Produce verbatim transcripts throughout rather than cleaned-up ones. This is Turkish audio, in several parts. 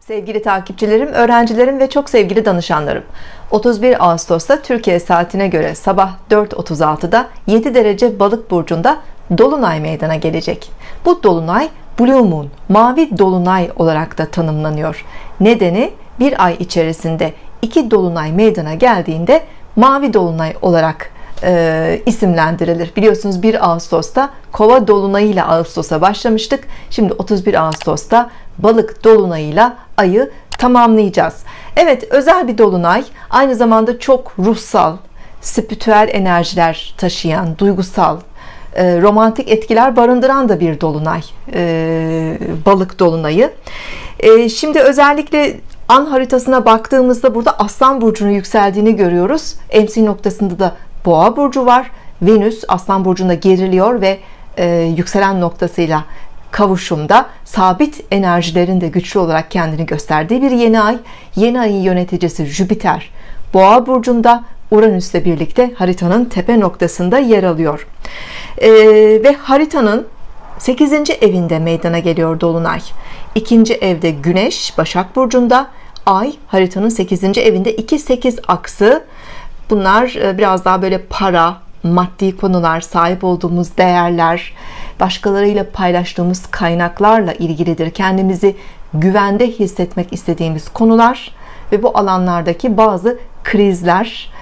Sevgili takipçilerim, öğrencilerim ve çok sevgili danışanlarım. otuz bir Ağustos'ta Türkiye saatine göre sabah dört otuz altıda yedi derece Balık burcunda dolunay meydana gelecek. Bu dolunay Blue Moon, mavi dolunay olarak da tanımlanıyor. Nedeni bir ay içerisinde iki dolunay meydana geldiğinde mavi dolunay olarak e, isimlendirilir. Biliyorsunuz bir Ağustos'ta Kova dolunayıyla Ağustos'a başlamıştık. Şimdi otuz bir Ağustos'ta Balık dolunayıyla ayı tamamlayacağız. Evet, özel bir dolunay, aynı zamanda çok ruhsal, spiritüel enerjiler taşıyan, duygusal, e, romantik etkiler barındıran da bir dolunay, e, Balık dolunayı. E, şimdi özellikle an haritasına baktığımızda burada Aslan burcunun yükseldiğini görüyoruz. M C noktasında da Boğa burcu var. Venüs Aslan burcunda geriliyor ve e, yükselen noktasıyla kavuşumda, sabit enerjilerin de güçlü olarak kendini gösterdiği bir yeni ay. Yeni ayın yöneticisi Jüpiter Boğa burcunda, Uranüs'le birlikte haritanın tepe noktasında yer alıyor. Ee, ve haritanın sekizinci evinde meydana geliyor dolunay. İkinci evde Güneş Başak burcunda, ay haritanın sekizinci evinde. iki sekiz aksı, bunlar biraz daha böyle para, maddi konular, sahip olduğumuz değerler, başkalarıyla paylaştığımız kaynaklarla ilgilidir. Kendimizi güvende hissetmek istediğimiz konular ve bu alanlardaki bazı krizler,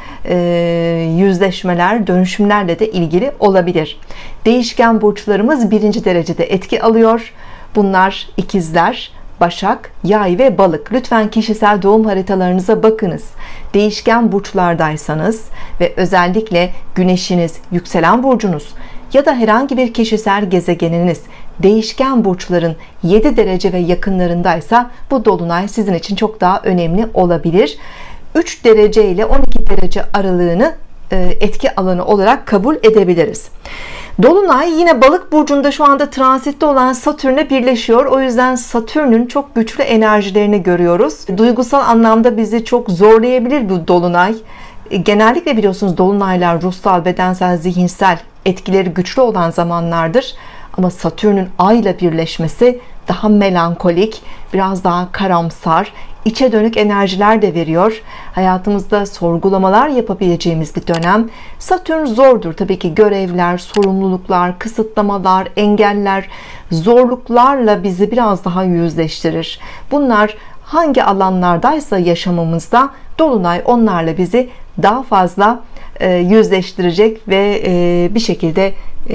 yüzleşmeler, dönüşümlerle de ilgili olabilir. Değişken burçlarımız birinci derecede etki alıyor. Bunlar ikizler, Başak, Yay ve Balık. Lütfen kişisel doğum haritalarınıza bakınız. Değişken burçlardaysanız ve özellikle Güneşiniz, yükselen burcunuz ya da herhangi bir kişisel gezegeniniz değişken burçların yedi derece ve yakınlarındaysa bu dolunay sizin için çok daha önemli olabilir. üç derece ile on iki derece aralığını etki alanı olarak kabul edebiliriz. Dolunay yine Balık burcunda şu anda transitte olan Satürn'le birleşiyor. O yüzden Satürn'ün çok güçlü enerjilerini görüyoruz. Duygusal anlamda bizi çok zorlayabilir bu dolunay. Genellikle biliyorsunuz dolunaylar ruhsal, bedensel, zihinsel etkileri güçlü olan zamanlardır. Ama Satürn'ün Ay'la birleşmesi daha melankolik, biraz daha karamsar, içe dönük enerjiler de veriyor. Hayatımızda sorgulamalar yapabileceğimiz bir dönem. Satürn zordur. Tabii ki görevler, sorumluluklar, kısıtlamalar, engeller, zorluklarla bizi biraz daha yüzleştirir. Bunlar hangi alanlardaysa yaşamımızda dolunay onlarla bizi daha fazla yüzleştirecek ve bir şekilde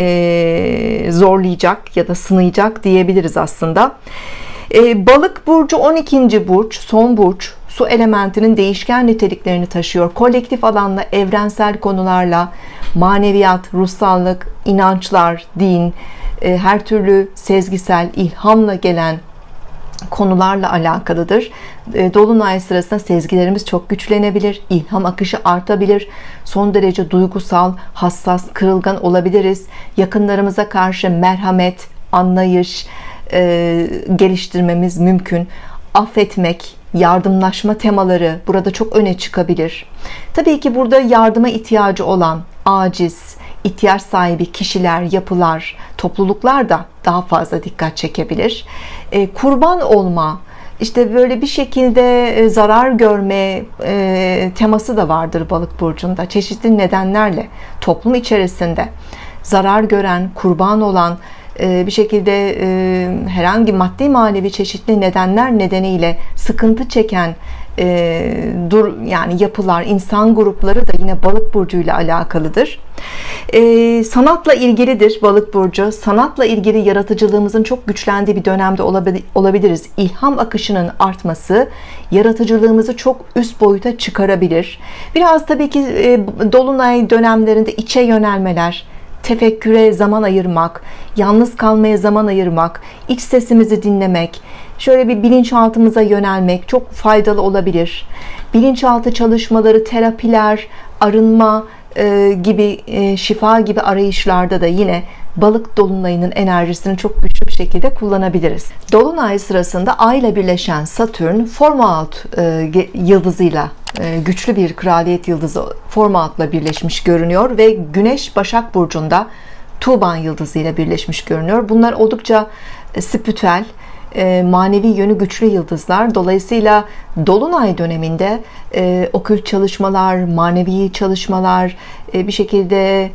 zorlayacak ya da sınayacak diyebiliriz aslında. Balık burcu on ikinci burç, son burç, su elementinin değişken niteliklerini taşıyor. Kolektif alanla, evrensel konularla, maneviyat, ruhsallık, inançlar, din, her türlü sezgisel, ilhamla gelen konularla alakalıdır. Dolunay sırasında sezgilerimiz çok güçlenebilir, ilham akışı artabilir, son derece duygusal, hassas, kırılgan olabiliriz. Yakınlarımıza karşı merhamet, anlayış e, geliştirmemiz mümkün. Affetmek, yardımlaşma temaları burada çok öne çıkabilir. Tabii ki burada yardıma ihtiyacı olan, aciz, ihtiyaç sahibi kişiler, yapılar, topluluklar da daha fazla dikkat çekebilir. E, kurban olma, işte böyle bir şekilde zarar görme e, teması da vardır Balık burcunda. Çeşitli nedenlerle toplum içerisinde zarar gören, kurban olan, bir şekilde herhangi maddi manevi çeşitli nedenler nedeniyle sıkıntı çeken dur yani yapılar, insan grupları da yine Balık burcu ile alakalıdır. Sanatla ilgilidir Balık burcu. Sanatla ilgili yaratıcılığımızın çok güçlendiği bir dönemde olabiliriz. İlham akışının artması yaratıcılığımızı çok üst boyuta çıkarabilir. Biraz tabii ki dolunay dönemlerinde içe yönelmeler, tefekküre zaman ayırmak, yalnız kalmaya zaman ayırmak, iç sesimizi dinlemek, şöyle bir bilinçaltımıza yönelmek çok faydalı olabilir. Bilinçaltı çalışmaları, terapiler, arınma e, gibi, e, şifa gibi arayışlarda da yine Balık dolunayının enerjisini çok güçlü bir şekilde kullanabiliriz. Dolunay sırasında Ay ile birleşen Satürn Formaut e, yıldızıyla güçlü bir kraliyet yıldızı Formaut'la birleşmiş görünüyor ve Güneş Başak burcunda Tuban yıldızı ile birleşmiş görünüyor. Bunlar oldukça spiritüel, e, manevi yönü güçlü yıldızlar. Dolayısıyla dolunay döneminde e, okült çalışmalar, manevi çalışmalar, e, bir şekilde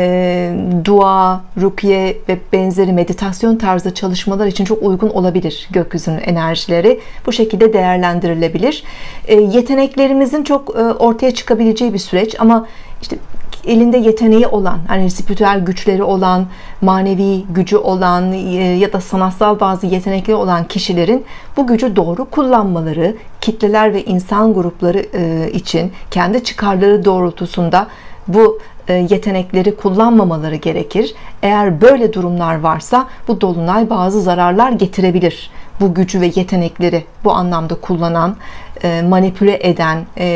e, dua, rukiye ve benzeri meditasyon tarzı çalışmalar için çok uygun olabilir gökyüzünün enerjileri. Bu şekilde değerlendirilebilir. E, yeteneklerimizin çok e, ortaya çıkabileceği bir süreç, ama işte elinde yeteneği olan, hani spiritüel güçleri olan, manevi gücü olan ya da sanatsal bazı yetenekleri olan kişilerin bu gücü doğru kullanmaları, kitleler ve insan grupları için kendi çıkarları doğrultusunda bu yetenekleri kullanmamaları gerekir. Eğer böyle durumlar varsa bu dolunay bazı zararlar getirebilir. Bu gücü ve yetenekleri bu anlamda kullanan, manipüle eden,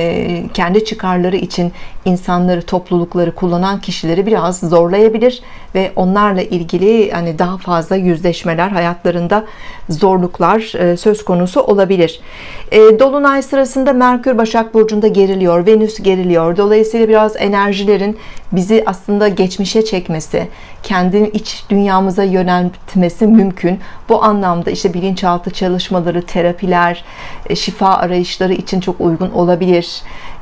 kendi çıkarları için insanları, toplulukları kullanan kişileri biraz zorlayabilir ve onlarla ilgili hani daha fazla yüzleşmeler, hayatlarında zorluklar söz konusu olabilir. Dolunay sırasında Merkür Başak Burcu'nda geriliyor, Venüs geriliyor. Dolayısıyla biraz enerjilerin bizi aslında geçmişe çekmesi, kendi iç dünyamıza yöneltmesi mümkün. Bu anlamda işte bilinçaltı çalışmaları, terapiler, şifa arayışları için çok uygun olabilir.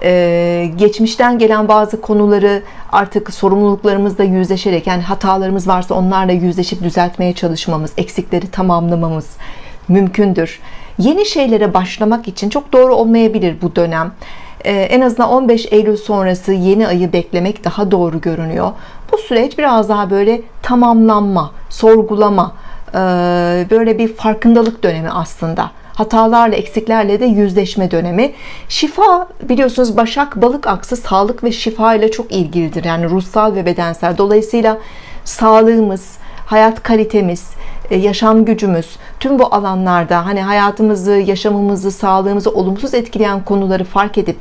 Ee, geçmişten gelen bazı konuları artık sorumluluklarımızla yüzleşerek, yani hatalarımız varsa onlarla yüzleşip düzeltmeye çalışmamız, eksikleri tamamlamamız mümkündür. Yeni şeylere başlamak için çok doğru olmayabilir bu dönem. Ee, en azından on beş Eylül sonrası yeni ayı beklemek daha doğru görünüyor. Bu süreç biraz daha böyle tamamlanma, sorgulama, e, böyle bir farkındalık dönemi aslında. Hatalarla, eksiklerle de yüzleşme dönemi. Şifa, biliyorsunuz Başak Balık aksı sağlık ve şifa ile çok ilgilidir. Yani ruhsal ve bedensel. Dolayısıyla sağlığımız, hayat kalitemiz, yaşam gücümüz, tüm bu alanlarda hani hayatımızı, yaşamımızı, sağlığımızı olumsuz etkileyen konuları fark edip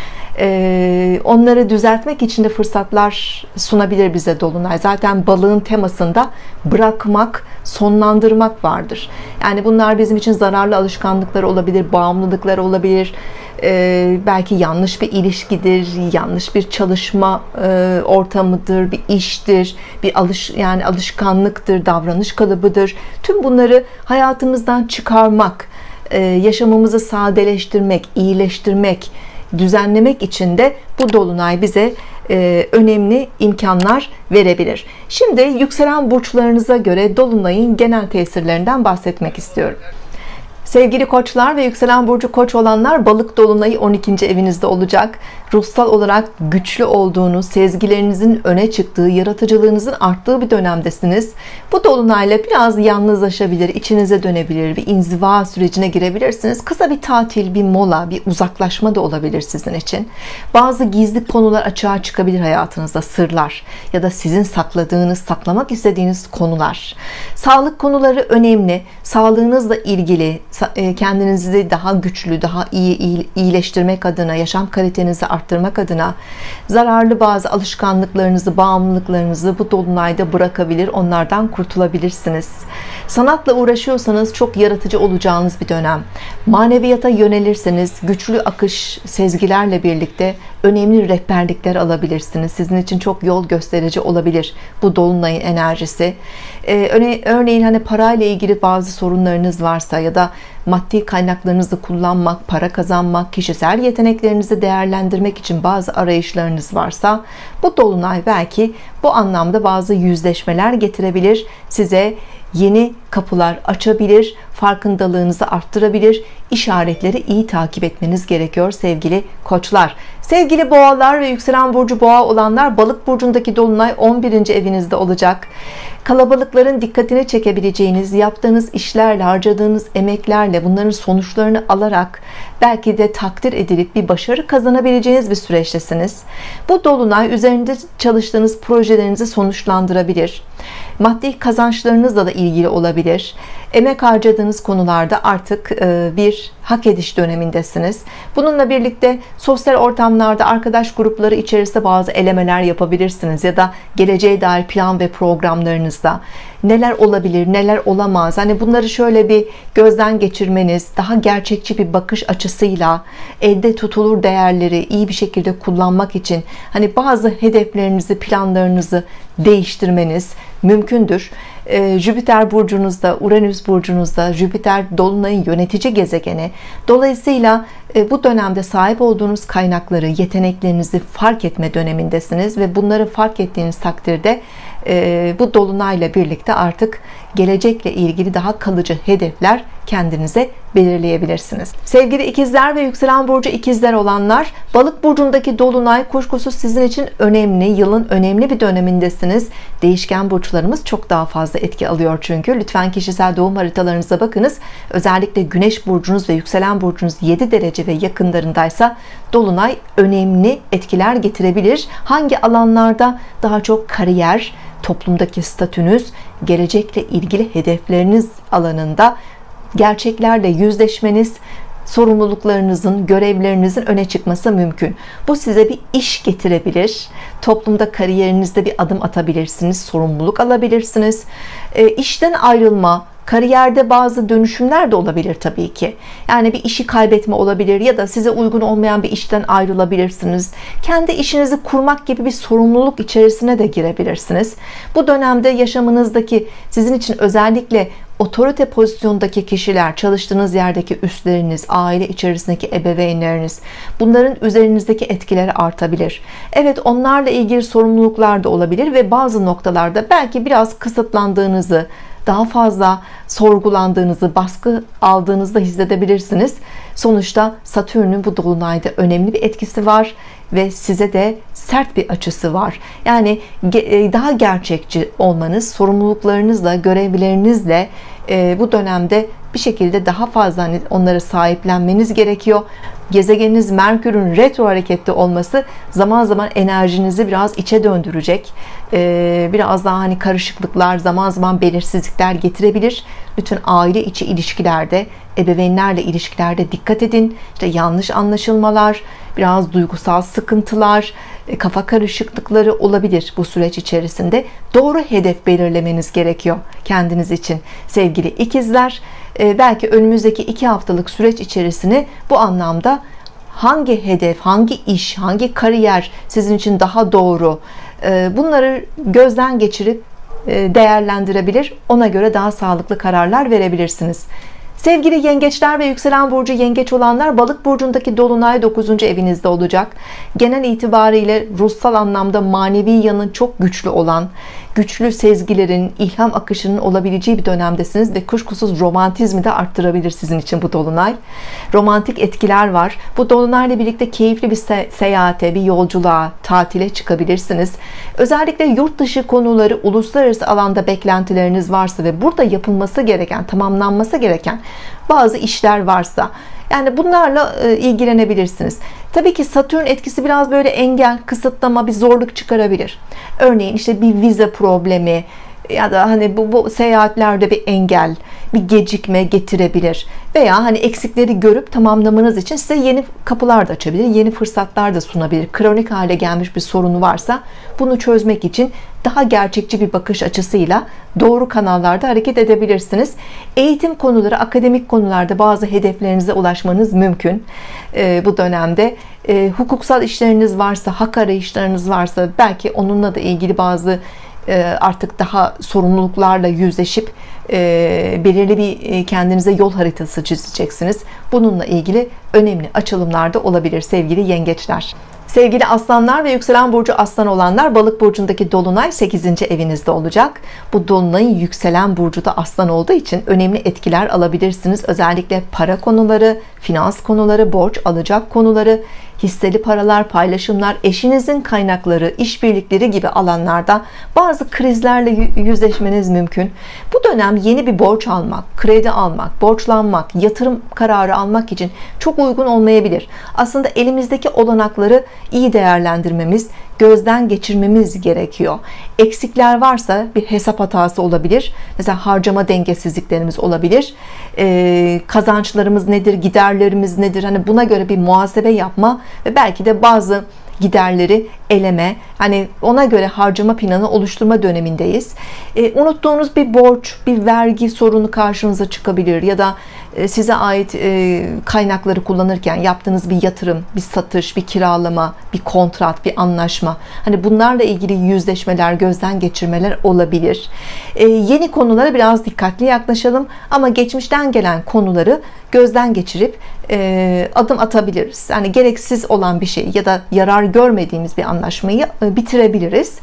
onları düzeltmek için de fırsatlar sunabilir bize dolunay. Zaten balığın temasında bırakmak, sonlandırmak vardır. Yani bunlar bizim için zararlı alışkanlıklar olabilir, bağımlılıklar olabilir, belki yanlış bir ilişkidir, yanlış bir çalışma ortamıdır, bir iştir, bir alış yani alışkanlıktır, davranış kalıbıdır. Tüm bunları hayatımızdan çıkarmak, yaşamımızı sadeleştirmek, iyileştirmek, düzenlemek için de bu dolunay bize e, önemli imkanlar verebilir. Şimdi yükselen burçlarınıza göre dolunayın genel tesirlerinden bahsetmek istiyorum. Sevgili koçlar ve yükselen burcu koç olanlar, balık dolunayı on ikinci evinizde olacak. Ruhsal olarak güçlü olduğunuz, sezgilerinizin öne çıktığı, yaratıcılığınızın arttığı bir dönemdesiniz. Bu dolunayla biraz yalnızlaşabilir, içinize dönebilir, bir inziva sürecine girebilirsiniz. Kısa bir tatil, bir mola, bir uzaklaşma da olabilir sizin için. Bazı gizli konular açığa çıkabilir hayatınızda, sırlar ya da sizin sakladığınız, saklamak istediğiniz konular. Sağlık konuları önemli. Sağlığınızla ilgili, kendinizi daha güçlü, daha iyi iyileştirmek adına, yaşam kalitenizi arttırmak adına zararlı bazı alışkanlıklarınızı, bağımlılıklarınızı bu dolunayda bırakabilir, onlardan kurtulabilirsiniz. Sanatla uğraşıyorsanız çok yaratıcı olacağınız bir dönem. Maneviyata yönelirseniz güçlü akış, sezgilerle birlikte önemli rehberlikler alabilirsiniz. Sizin için çok yol gösterici olabilir bu dolunayın enerjisi. Ee, örneğin hani parayla ilgili bazı sorunlarınız varsa ya da maddi kaynaklarınızı kullanmak, para kazanmak, kişisel yeteneklerinizi değerlendirmek için bazı arayışlarınız varsa bu dolunay belki bu anlamda bazı yüzleşmeler getirebilir. Size yeni kapılar açabilir, farkındalığınızı arttırabilir. İşaretleri iyi takip etmeniz gerekiyor sevgili koçlar. Sevgili boğalar ve yükselen burcu boğa olanlar, balık burcundaki dolunay on birinci evinizde olacak. Kalabalıkların dikkatini çekebileceğiniz, yaptığınız işlerle, harcadığınız emeklerle, bunların sonuçlarını alarak belki de takdir edilip bir başarı kazanabileceğiniz bir süreçtesiniz. Bu dolunay üzerinde çalıştığınız projelerinizi sonuçlandırabilir. Maddi kazançlarınızla da ilgili olabilir. Emek harcadığınız konularda artık bir hak ediş dönemindesiniz. Bununla birlikte sosyal ortamlarda, arkadaş grupları içerisinde bazı elemeler yapabilirsiniz ya da geleceğe dair plan ve programlarınızda neler olabilir, neler olamaz. Hani bunları şöyle bir gözden geçirmeniz, daha gerçekçi bir bakış açısıyla elde tutulur değerleri iyi bir şekilde kullanmak için hani bazı hedeflerinizi, planlarınızı değiştirmeniz mümkündür. Jüpiter burcunuzda, Uranüs burcunuzda. Jüpiter dolunayın yönetici gezegeni. Dolayısıyla bu dönemde sahip olduğunuz kaynakları, yeteneklerinizi fark etme dönemindesiniz ve bunları fark ettiğiniz takdirde bu dolunayla birlikte artık gelecekle ilgili daha kalıcı hedefler kendinize belirleyebilirsiniz. Sevgili ikizler ve yükselen burcu ikizler olanlar, balık burcundaki dolunay kuşkusuz sizin için önemli, yılın önemli bir dönemindesiniz. Değişken burçlarımız çok daha fazla etki alıyor çünkü. Lütfen kişisel doğum haritalarınıza bakınız. Özellikle güneş burcunuz ve yükselen burcunuz yedi derece ve yakınlarındaysa dolunay önemli etkiler getirebilir. Hangi alanlarda? Daha çok kariyer, toplumdaki statünüz, gelecekle ilgili hedefleriniz alanında gerçeklerle yüzleşmeniz, sorumluluklarınızın, görevlerinizin öne çıkması mümkün. Bu size bir iş getirebilir. Toplumda, kariyerinizde bir adım atabilirsiniz, sorumluluk alabilirsiniz. E, işten ayrılma, kariyerde bazı dönüşümler de olabilir tabii ki. Yani bir işi kaybetme olabilir ya da size uygun olmayan bir işten ayrılabilirsiniz. Kendi işinizi kurmak gibi bir sorumluluk içerisine de girebilirsiniz. Bu dönemde yaşamınızdaki sizin için özellikle otorite pozisyondaki kişiler, çalıştığınız yerdeki üstleriniz, aile içerisindeki ebeveynleriniz, bunların üzerinizdeki etkileri artabilir. Evet, onlarla ilgili sorumluluklar da olabilir ve bazı noktalarda belki biraz kısıtlandığınızı, daha fazla sorgulandığınızı, baskı aldığınızda hissedebilirsiniz. Sonuçta Satürn'ün bu dolunayda önemli bir etkisi var ve size de sert bir açısı var. Yani daha gerçekçi olmanız, sorumluluklarınızla, görevlerinizle bu dönemde bir şekilde daha fazla hani onları sahiplenmeniz gerekiyor. Gezegeniniz Merkür'ün retro hareketli olması zaman zaman enerjinizi biraz içe döndürecek. Biraz daha hani karışıklıklar, zaman zaman belirsizlikler getirebilir. Lütfen aile içi ilişkilerde, ebeveynlerle ilişkilerde dikkat edin. İşte yanlış anlaşılmalar, biraz duygusal sıkıntılar, kafa karışıklıkları olabilir bu süreç içerisinde. Doğru hedef belirlemeniz gerekiyor kendiniz için sevgili ikizler. Belki önümüzdeki iki haftalık süreç içerisini bu anlamda hangi hedef, hangi iş, hangi kariyer sizin için daha doğru, bunları gözden geçirip değerlendirebilir, ona göre daha sağlıklı kararlar verebilirsiniz. Sevgili yengeçler ve yükselen burcu yengeç olanlar, balık burcundaki dolunay dokuzuncu evinizde olacak. Genel itibariyle ruhsal anlamda manevi yanı çok güçlü olan, güçlü sezgilerin, ilham akışının olabileceği bir dönemdesiniz ve kuşkusuz romantizmi de arttırabilir sizin için bu dolunay. Romantik etkiler var. Bu dolunayla birlikte keyifli bir se seyahate, bir yolculuğa, tatile çıkabilirsiniz. Özellikle yurt dışı konuları, uluslararası alanda beklentileriniz varsa ve burada yapılması gereken, tamamlanması gereken bazı işler varsa, yani bunlarla ilgilenebilirsiniz. Tabii ki Satürn etkisi biraz böyle engel, kısıtlama, bir zorluk çıkarabilir. Örneğin işte bir vize problemi ya da hani bu, bu seyahatlerde bir engel, bir gecikme getirebilir. Veya hani eksikleri görüp tamamlamanız için size yeni kapılar da açabilir, yeni fırsatlar da sunabilir. Kronik hale gelmiş bir sorunu varsa bunu çözmek için daha gerçekçi bir bakış açısıyla doğru kanallarda hareket edebilirsiniz. Eğitim konuları, akademik konularda bazı hedeflerinize ulaşmanız mümkün. Ee, bu dönemde e, hukuksal işleriniz varsa, hak arayışlarınız varsa belki onunla da ilgili bazı e, artık daha sorumluluklarla yüzleşip e, belirli bir kendinize yol haritası çizeceksiniz. Bununla ilgili önemli açılımlar da olabilir sevgili yengeçler. Sevgili aslanlar ve yükselen burcu aslan olanlar, balık burcundaki dolunay sekizinci evinizde olacak. Bu dolunayın yükselen burcu da aslan olduğu için önemli etkiler alabilirsiniz. Özellikle para konuları, finans konuları, borç alacak konuları, hisseli paralar, paylaşımlar, eşinizin kaynakları, işbirlikleri gibi alanlarda bazı krizlerle yüzleşmeniz mümkün. Bu dönem yeni bir borç almak, kredi almak, borçlanmak, yatırım kararı almak için çok uygun olmayabilir. Aslında elimizdeki olanakları iyi değerlendirmemiz, gözden geçirmemiz gerekiyor. Eksikler varsa bir hesap hatası olabilir. Mesela harcama dengesizliklerimiz olabilir. Ee, kazançlarımız nedir, giderlerimiz nedir? Hani buna göre bir muhasebe yapma ve belki de bazı giderleri eleme, hani ona göre harcama planı oluşturma dönemindeyiz. E, unuttuğunuz bir borç, bir vergi sorunu karşınıza çıkabilir ya da e, size ait e, kaynakları kullanırken yaptığınız bir yatırım, bir satış, bir kiralama, bir kontrat, bir anlaşma, hani bunlarla ilgili yüzleşmeler, gözden geçirmeler olabilir. E, yeni konulara biraz dikkatli yaklaşalım ama geçmişten gelen konuları gözden geçirip e, adım atabiliriz. Yani gereksiz olan bir şey ya da yarar görmediğimiz bir anlaşmayı e, bitirebiliriz.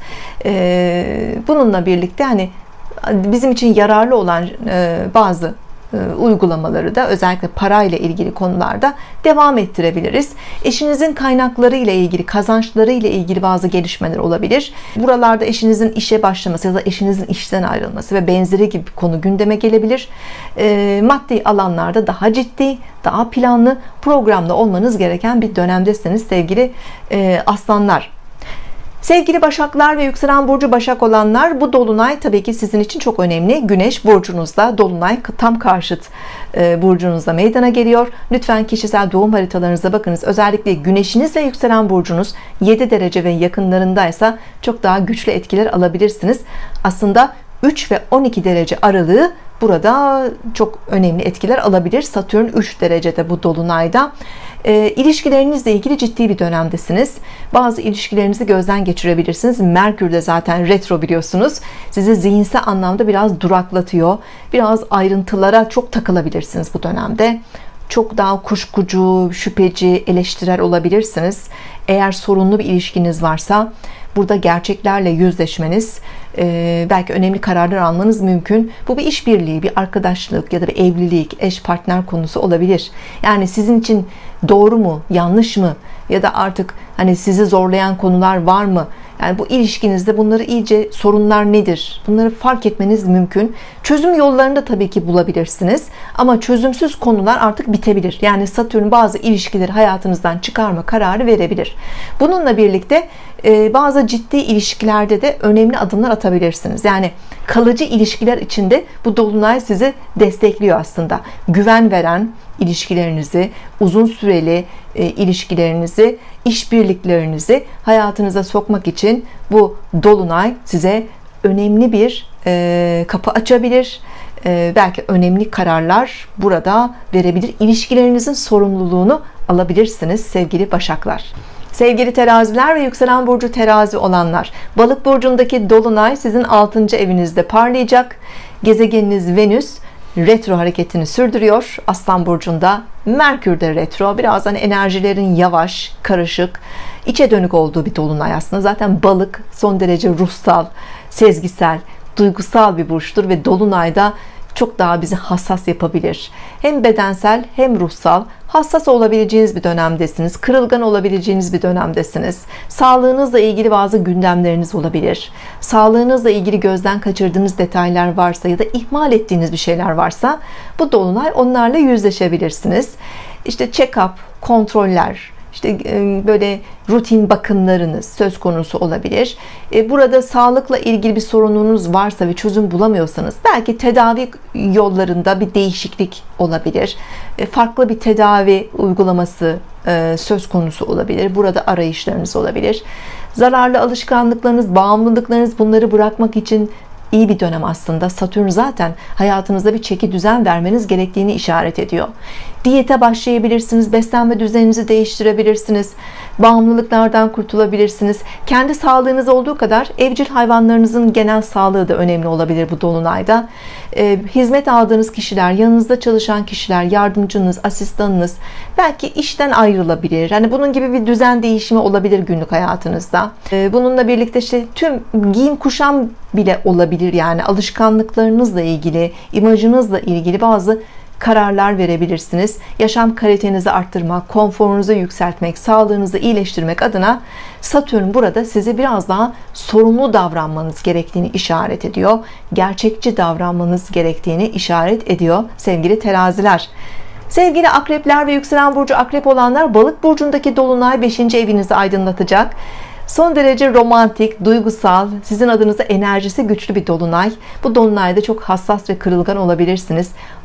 E, bununla birlikte hani bizim için yararlı olan e, bazı uygulamaları da özellikle parayla ilgili konularda devam ettirebiliriz. Eşinizin kaynakları ile ilgili, kazançları ile ilgili bazı gelişmeler olabilir. Buralarda eşinizin işe başlaması ya da eşinizin işten ayrılması ve benzeri gibi bir konu gündeme gelebilir. E, maddi alanlarda daha ciddi, daha planlı, programda olmanız gereken bir dönemdesiniz sevgili e, aslanlar. Sevgili Başaklar ve yükselen burcu Başak olanlar, bu dolunay tabii ki sizin için çok önemli. Güneş burcunuzda, dolunay tam karşıt e, burcunuzda meydana geliyor. Lütfen kişisel doğum haritalarınıza bakınız. Özellikle güneşiniz ve yükselen burcunuz yedi derece ve yakınlarındaysa çok daha güçlü etkiler alabilirsiniz. Aslında üç ve on iki derece aralığı burada çok önemli etkiler alabilir. Satürn üç derecede bu dolunayda. E, ilişkilerinizle ilgili ciddi bir dönemdesiniz. Bazı ilişkilerinizi gözden geçirebilirsiniz. Merkür de zaten retro biliyorsunuz. Sizi zihinsel anlamda biraz duraklatıyor. Biraz ayrıntılara çok takılabilirsiniz bu dönemde. Çok daha kuşkucu, şüpheci, eleştirel olabilirsiniz. Eğer sorunlu bir ilişkiniz varsa burada gerçeklerle yüzleşmeniz, belki önemli kararlar almanız mümkün. Bu bir işbirliği, bir arkadaşlık ya da bir evlilik, eş partner konusu olabilir. Yani sizin için doğru mu, yanlış mı ya da artık hani sizi zorlayan konular var mı? Yani bu ilişkinizde bunları iyice, sorunlar nedir? Bunları fark etmeniz mümkün. Çözüm yollarını da tabii ki bulabilirsiniz. Ama çözümsüz konular artık bitebilir. Yani Satürn bazı ilişkileri hayatınızdan çıkarma kararı verebilir. Bununla birlikte bazı ciddi ilişkilerde de önemli adımlar atabilirsiniz. Yani kalıcı ilişkiler içinde bu dolunay sizi destekliyor aslında. Güven veren ilişkilerinizi, uzun süreli e, ilişkilerinizi, işbirliklerinizi hayatınıza sokmak için bu dolunay size önemli bir e, kapı açabilir. E, belki önemli kararlar burada verebilir. İlişkilerinizin sorumluluğunu alabilirsiniz sevgili Başaklar. Sevgili teraziler ve yükselen burcu terazi olanlar, balık burcundaki dolunay sizin altıncı evinizde parlayacak. Gezegeniniz Venüs retro hareketini sürdürüyor. Aslan burcunda Merkür de retro. Biraz hani enerjilerin yavaş, karışık, içe dönük olduğu bir dolunay aslında. Zaten balık son derece ruhsal, sezgisel, duygusal bir burçtur ve dolunayda çok daha bizi hassas yapabilir. Hem bedensel hem ruhsal hassas olabileceğiniz bir dönemdesiniz. Kırılgan olabileceğiniz bir dönemdesiniz. Sağlığınızla ilgili bazı gündemleriniz olabilir. Sağlığınızla ilgili gözden kaçırdığınız detaylar varsa ya da ihmal ettiğiniz bir şeyler varsa bu dolunay onlarla yüzleşebilirsiniz. İşte check-up, kontroller, İşte böyle rutin bakımlarınız söz konusu olabilir. Burada sağlıkla ilgili bir sorununuz varsa ve çözüm bulamıyorsanız belki tedavi yollarında bir değişiklik olabilir. Farklı bir tedavi uygulaması söz konusu olabilir. Burada arayışlarınız olabilir. Zararlı alışkanlıklarınız, bağımlılıklarınız, bunları bırakmak için iyi bir dönem aslında. Satürn zaten hayatınızda bir çeki düzen vermeniz gerektiğini işaret ediyor. Diyete başlayabilirsiniz, beslenme düzeninizi değiştirebilirsiniz, bağımlılıklardan kurtulabilirsiniz. Kendi sağlığınız olduğu kadar evcil hayvanlarınızın genel sağlığı da önemli olabilir bu dolunayda. E, hizmet aldığınız kişiler, yanınızda çalışan kişiler, yardımcınız, asistanınız belki işten ayrılabilir. Yani bunun gibi bir düzen değişimi olabilir günlük hayatınızda. E, bununla birlikte işte tüm giyim kuşam bile olabilir. Yani alışkanlıklarınızla ilgili, imajınızla ilgili bazı kararlar verebilirsiniz. Yaşam kalitenizi arttırmak, konforunuzu yükseltmek, sağlığınızı iyileştirmek adına Satürn burada sizi biraz daha sorumlu davranmanız gerektiğini işaret ediyor. Gerçekçi davranmanız gerektiğini işaret ediyor sevgili teraziler. Sevgili akrepler ve yükselen burcu akrep olanlar, balık burcundaki dolunay beşinci evinizi aydınlatacak. Son derece romantik, duygusal, sizin adınıza enerjisi güçlü bir dolunay. Bu dolunayda çok hassas ve kırılgan olabilirsiniz.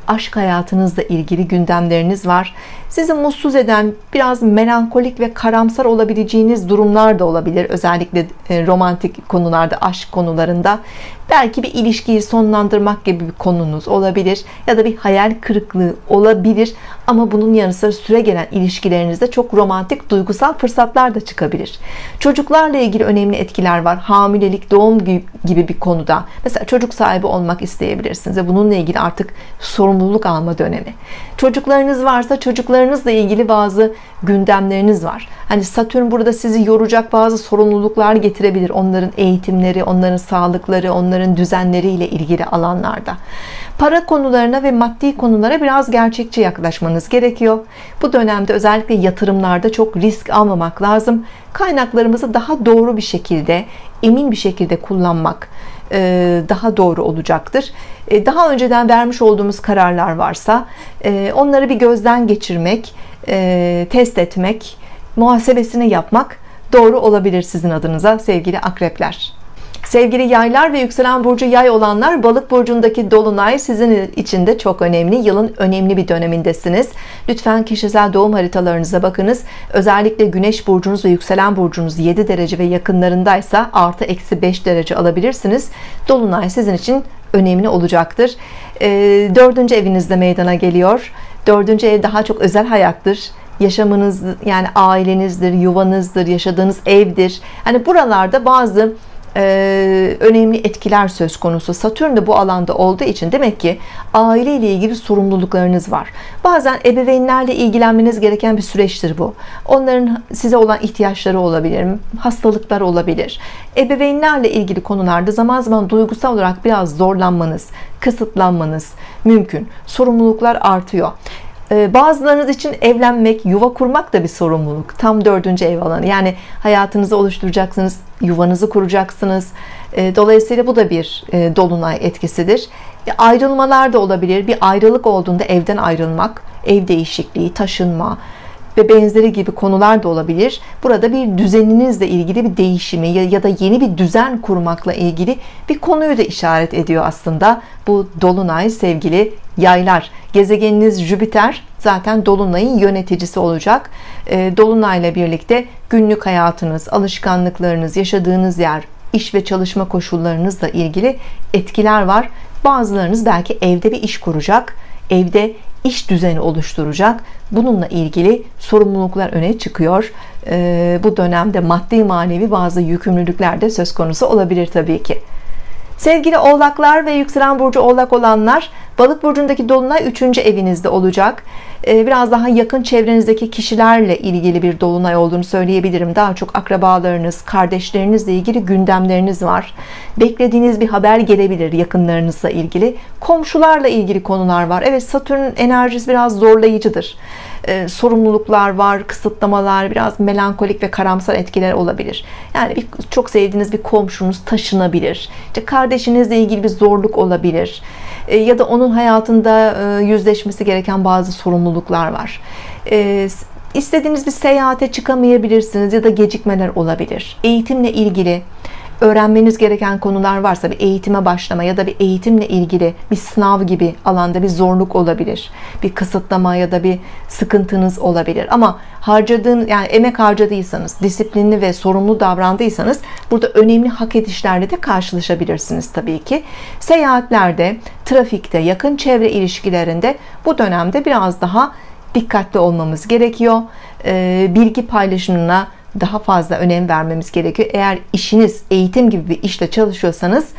aşk hayatınızla ilgili gündemleriniz var. Sizi mutsuz eden, biraz melankolik ve karamsar olabileceğiniz durumlar da olabilir. Özellikle romantik konularda, aşk konularında. Belki bir ilişkiyi sonlandırmak gibi bir konunuz olabilir. Ya da bir hayal kırıklığı olabilir. Ama bunun yanı sıra süre gelen ilişkilerinizde çok romantik, duygusal fırsatlar da çıkabilir. Çocuklarla ilgili önemli etkiler var. Hamilelik, doğum gibi bir konuda. Mesela çocuk sahibi olmak isteyebilirsiniz ve bununla ilgili artık sorumluluk alma dönemi. Çocuklarınız varsa çocuklarınızla ilgili bazı gündemleriniz var. Hani Satürn burada sizi yoracak bazı sorumluluklar getirebilir. Onların eğitimleri, onların sağlıkları, onların düzenleriyle ilgili alanlarda. Para konularına ve maddi konulara biraz gerçekçi yaklaşmanız gerekiyor. Bu dönemde özellikle yatırımlarda çok risk almamak lazım. Kaynaklarımızı daha doğru bir şekilde, emin bir şekilde kullanmak daha doğru olacaktır. Daha önceden vermiş olduğumuz kararlar varsa onları bir gözden geçirmek, test etmek, muhasebesini yapmak doğru olabilir sizin adınıza sevgili akrepler. Sevgili yaylar ve yükselen burcu yay olanlar, balık burcundaki dolunay sizin için de çok önemli. Yılın önemli bir dönemindesiniz. Lütfen kişisel doğum haritalarınıza bakınız. Özellikle güneş burcunuz ve yükselen burcunuz yedi derece ve yakınlarındaysa artı eksi beş derece alabilirsiniz. Dolunay sizin için önemli olacaktır. Dördüncü evinizde meydana geliyor. Dördüncü ev daha çok özel hayattır. Yaşamınız, yani ailenizdir, yuvanızdır, yaşadığınız evdir. Hani buralarda bazı Ee, önemli etkiler söz konusu. Satürn de bu alanda olduğu için demek ki aile ile ilgili sorumluluklarınız var. Bazen ebeveynlerle ilgilenmeniz gereken bir süreçtir bu. Onların size olan ihtiyaçları olabilir, hastalıklar olabilir. Ebeveynlerle ilgili konularda zaman zaman duygusal olarak biraz zorlanmanız, kısıtlanmanız mümkün. Sorumluluklar artıyor. Bazılarınız için evlenmek, yuva kurmak da bir sorumluluk. Tam dördüncü ev alanı. Yani hayatınızı oluşturacaksınız, yuvanızı kuracaksınız. Dolayısıyla bu da bir dolunay etkisidir. Ayrılmalar da olabilir. Bir ayrılık olduğunda evden ayrılmak, ev değişikliği, taşınma ve benzeri gibi konular da olabilir. Burada bir düzeninizle ilgili bir değişimi ya da yeni bir düzen kurmakla ilgili bir konuyu da işaret ediyor aslında bu dolunay sevgili yaylar. Gezegeniniz Jüpiter zaten dolunayın yöneticisi olacak. Dolunayla birlikte günlük hayatınız, alışkanlıklarınız, yaşadığınız yer, iş ve çalışma koşullarınızla ilgili etkiler var. Bazılarınız belki evde bir iş kuracak, evde iş düzeni oluşturacak. Bununla ilgili sorumluluklar öne çıkıyor. Bu dönemde maddi manevi bazı yükümlülükler de söz konusu olabilir tabii ki. Sevgili oğlaklar ve yükselen burcu oğlak olanlar, balık burcundaki dolunay üçüncü evinizde olacak. Biraz daha yakın çevrenizdeki kişilerle ilgili bir dolunay olduğunu söyleyebilirim. Daha çok akrabalarınız, kardeşlerinizle ilgili gündemleriniz var. Beklediğiniz bir haber gelebilir yakınlarınızla ilgili. Komşularla ilgili konular var. Evet, Satürn enerjisi biraz zorlayıcıdır. Ee, sorumluluklar var, kısıtlamalar, biraz melankolik ve karamsar etkiler olabilir. Yani bir, çok sevdiğiniz bir komşunuz taşınabilir. İşte kardeşinizle ilgili bir zorluk olabilir. Ee, ya da onun hayatında e, yüzleşmesi gereken bazı sorumluluklar var. Ee, istediğiniz bir seyahate çıkamayabilirsiniz ya da gecikmeler olabilir. Eğitimle ilgili öğrenmeniz gereken konular varsa bir eğitime başlama ya da bir eğitimle ilgili bir sınav gibi alanda bir zorluk olabilir. Bir kısıtlama ya da bir sıkıntınız olabilir. Ama harcadığın, yani emek harcadıysanız, disiplinli ve sorumlu davrandıysanız burada önemli hak edişlerle de karşılaşabilirsiniz tabii ki. Seyahatlerde, trafikte, yakın çevre ilişkilerinde bu dönemde biraz daha dikkatli olmamız gerekiyor. Bilgi paylaşımına daha fazla önem vermemiz gerekiyor. Eğer işiniz eğitim gibi bir işle çalışıyorsanız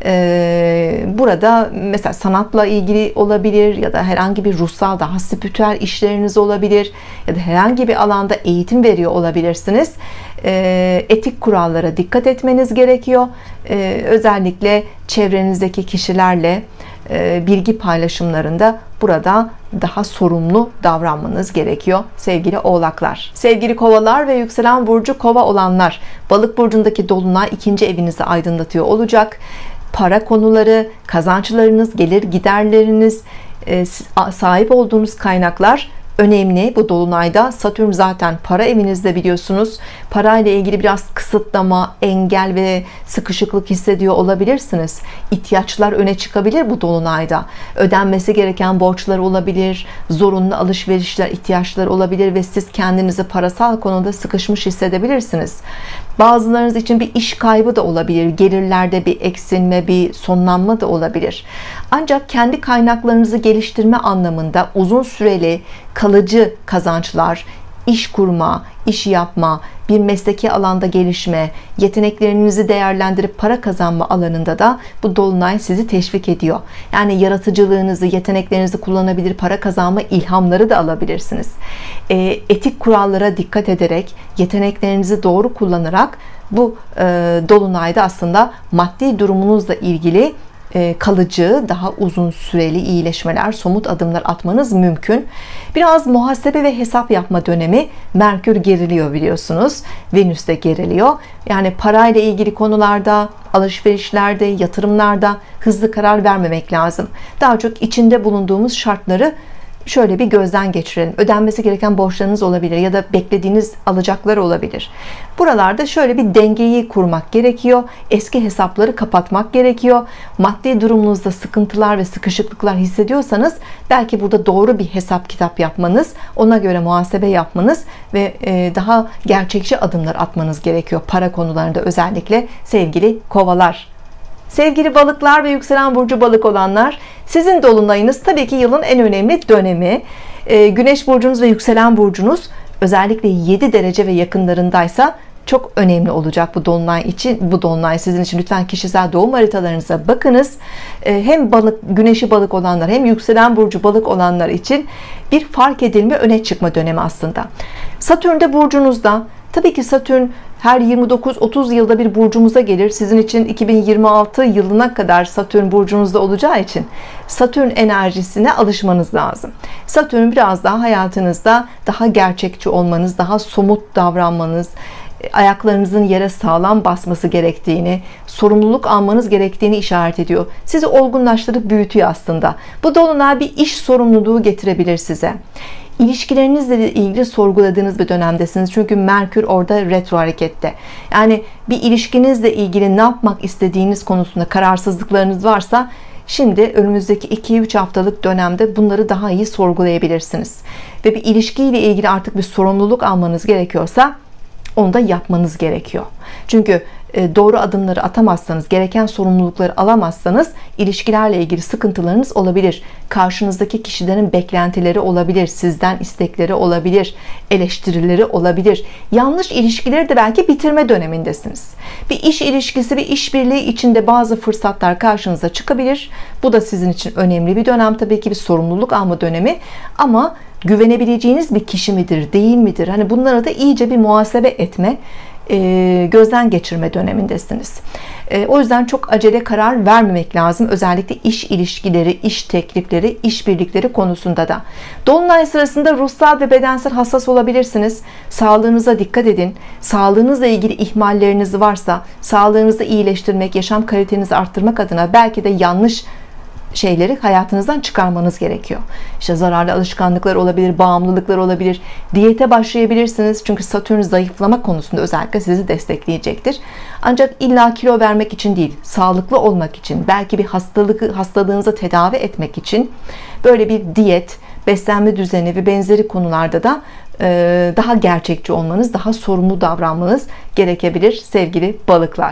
e, burada mesela sanatla ilgili olabilir ya da herhangi bir ruhsal, daha spiritüel işleriniz olabilir ya da herhangi bir alanda eğitim veriyor olabilirsiniz. E, etik kurallara dikkat etmeniz gerekiyor. E, özellikle çevrenizdeki kişilerle bilgi paylaşımlarında burada daha sorumlu davranmanız gerekiyor sevgili oğlaklar. Sevgili kovalar ve yükselen burcu kova olanlar, balık burcundaki dolunay ikinci evinizi aydınlatıyor olacak. Para konuları, kazançlarınız, gelir giderleriniz, sahip olduğunuz kaynaklar önemli bu dolunayda. Satürn zaten para evinizde, biliyorsunuz. Parayla ilgili biraz kısıtlama, engel ve sıkışıklık hissediyor olabilirsiniz. İhtiyaçlar öne çıkabilir bu dolunayda. Ödenmesi gereken borçlar olabilir, zorunlu alışverişler, ihtiyaçlar olabilir ve siz kendinizi parasal konuda sıkışmış hissedebilirsiniz. Bazılarınız için bir iş kaybı da olabilir, gelirlerde bir eksilme, bir sonlanma da olabilir. Ancak kendi kaynaklarınızı geliştirme anlamında uzun süreli kalıcı kazançlar, iş kurma, iş yapma, bir mesleki alanda gelişme, yeteneklerinizi değerlendirip para kazanma alanında da bu dolunay sizi teşvik ediyor. Yani yaratıcılığınızı, yeteneklerinizi kullanabilir, para kazanma ilhamları da alabilirsiniz. E, etik kurallara dikkat ederek, yeteneklerinizi doğru kullanarak bu e, dolunayda aslında maddi durumunuzla ilgili kalıcı, daha uzun süreli iyileşmeler, somut adımlar atmanız mümkün. Biraz muhasebe ve hesap yapma dönemi. Merkür geriliyor, biliyorsunuz. Venüs de geriliyor. Yani parayla ilgili konularda, alışverişlerde, yatırımlarda hızlı karar vermemek lazım. Daha çok içinde bulunduğumuz şartları şöyle bir gözden geçirelim. Ödenmesi gereken borçlarınız olabilir ya da beklediğiniz alacaklar olabilir. Buralarda şöyle bir dengeyi kurmak gerekiyor. Eski hesapları kapatmak gerekiyor. Maddi durumunuzda sıkıntılar ve sıkışıklıklar hissediyorsanız belki burada doğru bir hesap kitap yapmanız, ona göre muhasebe yapmanız ve daha gerçekçi adımlar atmanız gerekiyor. Para konularında özellikle sevgili kovalar. Sevgili balıklar ve yükselen burcu balık olanlar, sizin dolunayınız tabii ki yılın en önemli dönemi. Güneş burcunuz ve yükselen burcunuz özellikle yedi derece ve yakınlarındaysa çok önemli olacak bu dolunay için. Bu dolunay sizin için. Lütfen kişisel doğum haritalarınıza bakınız. Hem balık, güneşi balık olanlar hem yükselen burcu balık olanlar için bir fark edilme, öne çıkma dönemi aslında. Satürn de burcunuzda. Tabii ki Satürn her yirmi dokuz otuz yılda bir burcumuza gelir. Sizin için iki bin yirmi altı yılına kadar Satürn burcunuzda olacağı için Satürn enerjisine alışmanız lazım. Satürn biraz daha hayatınızda daha gerçekçi olmanız, daha somut davranmanız, ayaklarınızın yere sağlam basması gerektiğini, sorumluluk almanız gerektiğini işaret ediyor. Sizi olgunlaştırıp büyütüyor aslında. Bu dolunay bir iş sorumluluğu getirebilir size. İlişkilerinizle ilgili sorguladığınız bir dönemdesiniz. Çünkü Merkür orada retro harekette. Yani bir ilişkinizle ilgili ne yapmak istediğiniz konusunda kararsızlıklarınız varsa şimdi önümüzdeki iki üç haftalık dönemde bunları daha iyi sorgulayabilirsiniz. Ve bir ilişkiyle ilgili artık bir sorumluluk almanız gerekiyorsa onu da yapmanız gerekiyor. Çünkü doğru adımları atamazsanız, gereken sorumlulukları alamazsanız ilişkilerle ilgili sıkıntılarınız olabilir. Karşınızdaki kişilerin beklentileri olabilir, sizden istekleri olabilir, eleştirileri olabilir. Yanlış ilişkileri de belki bitirme dönemindesiniz. Bir iş ilişkisi, bir işbirliği içinde bazı fırsatlar karşınıza çıkabilir. Bu da sizin için önemli bir dönem. Tabii ki bir sorumluluk alma dönemi, ama güvenebileceğiniz bir kişi midir, değil midir? Hani bunlara da iyice bir muhasebe etme, gözden geçirme dönemindesiniz. O yüzden çok acele karar vermemek lazım. Özellikle iş ilişkileri, iş teklifleri, işbirlikleri konusunda da. Dolunay sırasında ruhsal ve bedensel hassas olabilirsiniz. Sağlığınıza dikkat edin. Sağlığınızla ilgili ihmalleriniz varsa sağlığınızı iyileştirmek, yaşam kalitenizi arttırmak adına belki de yanlış şeyleri hayatınızdan çıkarmanız gerekiyor. İşte zararlı alışkanlıklar olabilir, bağımlılıklar olabilir. Diyete başlayabilirsiniz. Çünkü Satürn zayıflama konusunda özellikle sizi destekleyecektir. Ancak illa kilo vermek için değil, sağlıklı olmak için, belki bir hastalık hastalığınızı tedavi etmek için böyle bir diyet, beslenme düzeni ve benzeri konularda da daha gerçekçi olmanız, daha sorumlu davranmanız gerekebilir sevgili balıklar.